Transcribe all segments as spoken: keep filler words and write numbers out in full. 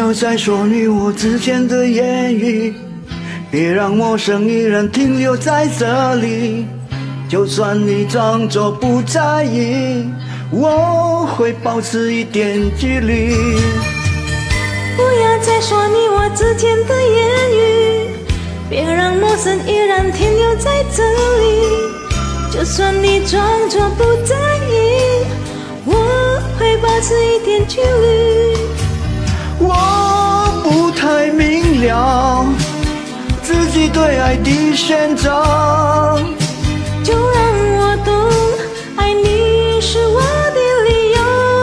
要再说你我之间的言语，别让陌生依然停留在这里。就算你装作不在意，我会保持一点距离。 不要再说你我之间的言语，别让陌生依然停留在这里。就算你装作不在意，我会保持一点距离。 我不太明了自己对爱的选择， 就让我懂，爱你是我的理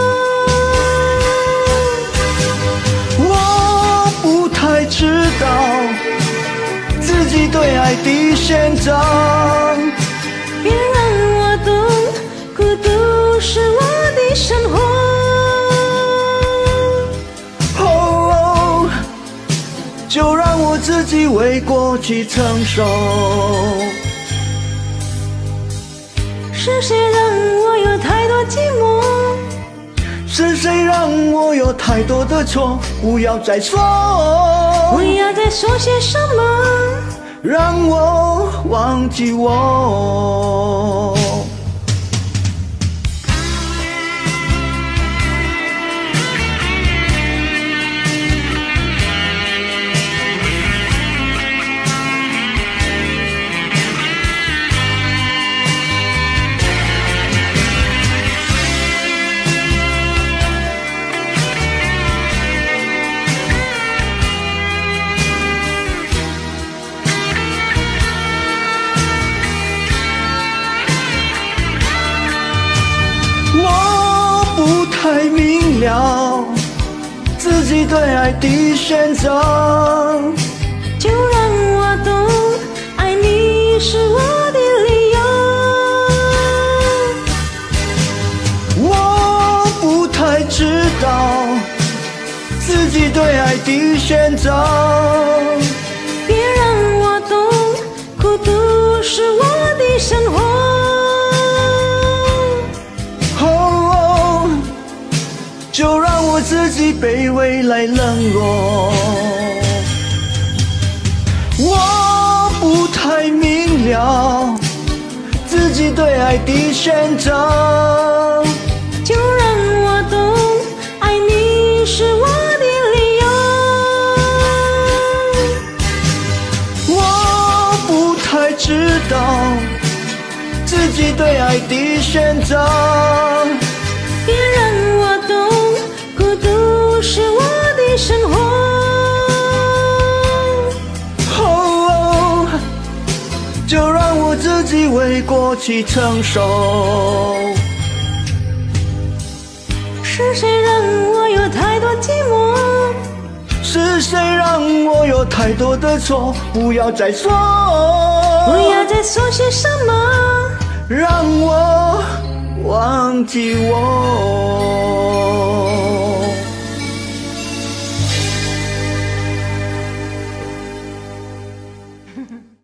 由。 我不太知道自己对爱的选择， 别让我懂，孤独是我的生活。 哦，就让我自己为过去承受。 是谁让我有太多寂寞？ 是谁让我有太多的错？不要再说， 不要再说些什么， 让我忘记我。我不太明了自己对爱的选择， 就让我懂，爱你是我的理由。 我不太知道自己对爱的选择， 别让我懂，孤独是我的生活。 就让我自己被未来冷落。我不太明了自己对爱的选择， 就让我懂，爱你是我的理由。 我不太知道自己对爱的选择， 别让我懂，孤独是我的生活。 哦，就让我自己为过去承受。 是谁让我有太多寂寞？ 是谁让我有太多的错？不要再说， 不要再说些什么， 让我忘记我。